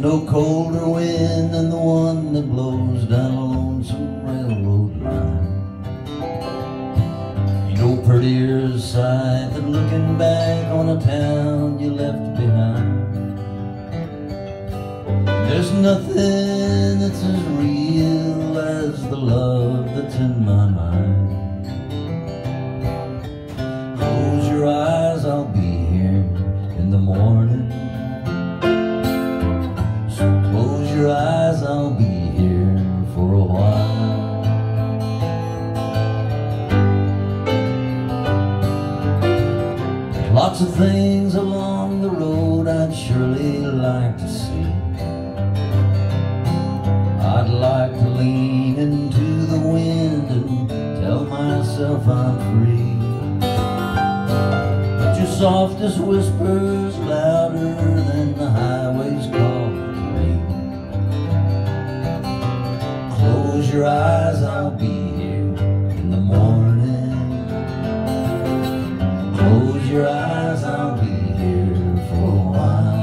no colder wind than the one that blows down a lonesome railroad line. Ain't no prettier sight than looking back on a town you left behind. There's nothing that's as real as the love that's in my mind. Close your eyes, I'll be here in the morning. So close your eyes, I'll be here for a while. Lots of things along the road I'd surely like to see. I'd like to lean into the wind and tell myself I'm free. But your softest whispers louder than the highway's call to me. Close your eyes, I'll be here in the morning. Close your eyes, I'll be here for a while.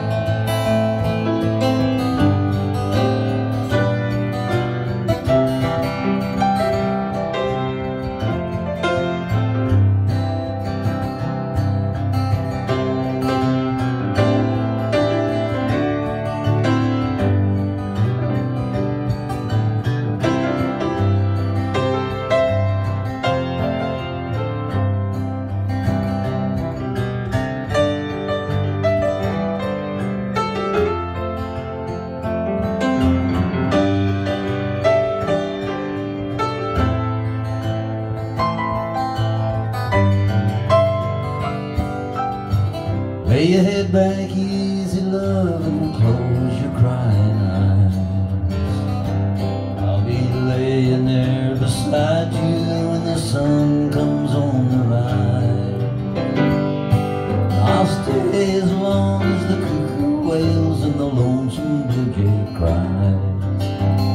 Lay your head back easy, love, and close your crying eyes. I'll be laying there beside you when the sun comes on the rise. I'll stay as long as the cuckoo wails and the lonesome blue jay cries.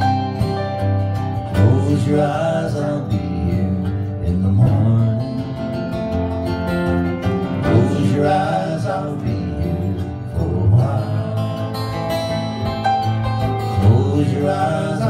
Close your eyes, I'll be here in the morning. Close your eyes, I'll be here for a while. Close your eyes,